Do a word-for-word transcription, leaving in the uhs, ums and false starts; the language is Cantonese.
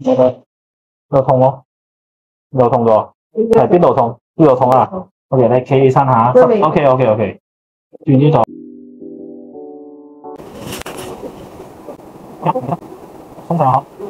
覺得有痛咯，有痛咗，係邊度痛？呢度痛啊 ？OK，你企起身下。OK，OK，OK，轉呢度。鬆手。